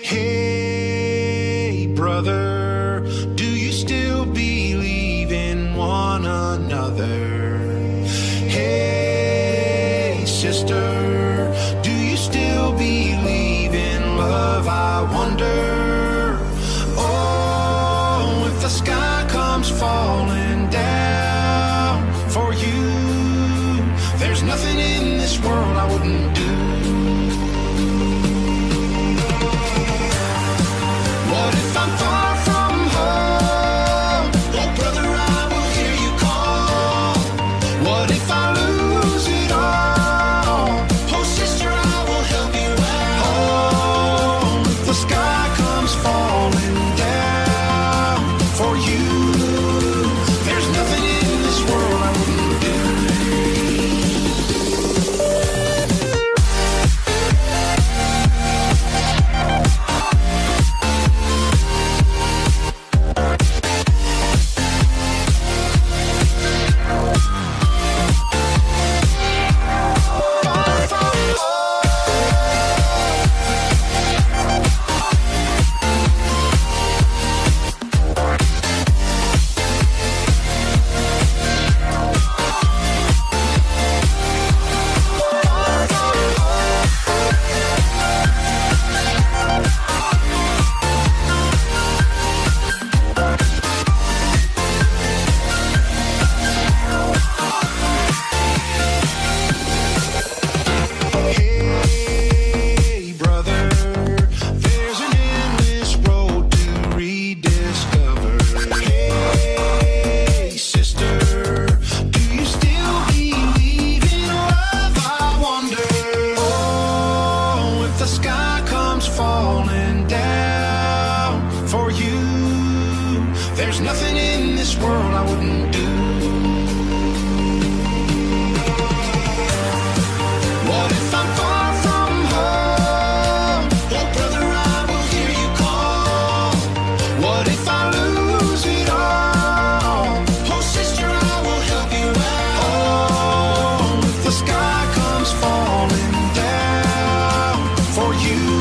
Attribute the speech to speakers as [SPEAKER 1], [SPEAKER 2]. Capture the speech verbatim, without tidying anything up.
[SPEAKER 1] Hey, brother, do you still believe in one another? Hey, sister, do you still believe in love? I wonder. Oh, if the sky comes falling down for you, there's nothing in this world I wouldn't do. What if I'm far from home? Oh, brother, I will hear you call. What if I lose it all? Oh, sister, I will help you out. Oh, if the sky comes falling down for you, there's nothing in this world I wouldn't do. Falling down for you, there's nothing in this world I wouldn't do. What if I'm far from home? Oh, brother, I will hear you call. What if I lose it all? Oh, sister, I will help you out. Oh, if the sky comes falling down for you,